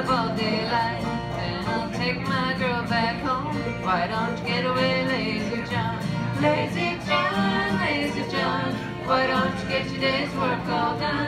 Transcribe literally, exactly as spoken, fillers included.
drive all daylight, then I'll take my girl back home. Why don't you get away, Lazy John? Lazy John, Lazy John, why don't you get your day's work all done?